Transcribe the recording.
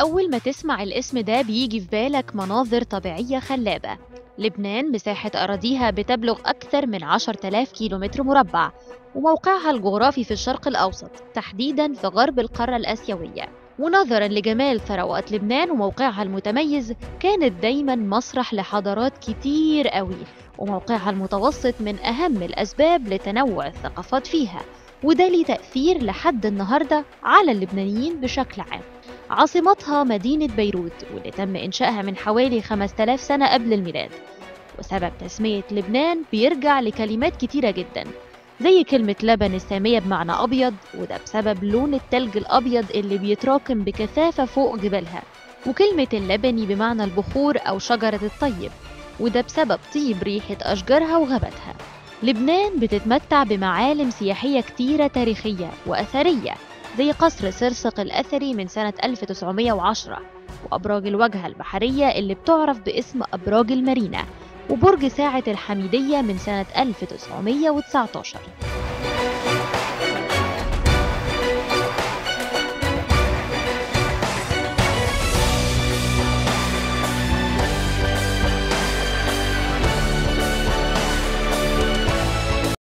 أول ما تسمع الاسم ده بيجي في بالك مناظر طبيعية خلابة. لبنان مساحة أراضيها بتبلغ أكثر من 10,000 كيلومتر مربع، وموقعها الجغرافي في الشرق الأوسط تحديداً في غرب القارة الآسيوية. ونظراً لجمال ثروات لبنان وموقعها المتميز، كانت دايماً مسرح لحضارات كتير قوي، وموقعها المتوسط من أهم الأسباب لتنوع الثقافات فيها، وده ليه تأثير لحد النهاردة على اللبنانيين بشكل عام. عاصمتها مدينة بيروت، واللي تم إنشائها من حوالي 5000 سنة قبل الميلاد. وسبب تسمية لبنان بيرجع لكلمات كتيرة جدا، زي كلمة لبن السامية بمعنى أبيض، وده بسبب لون التلج الأبيض اللي بيتراكم بكثافة فوق جبالها، وكلمة اللبني بمعنى البخور أو شجرة الطيب، وده بسبب طيب ريحة أشجارها وغاباتها. لبنان بتتمتع بمعالم سياحية كتيرة تاريخية وأثرية، زي قصر سرسق الأثري من سنة 1910، وأبراج الواجهة البحرية اللي بتعرف باسم أبراج المارينا، وبرج ساعة الحميدية من سنة 1919.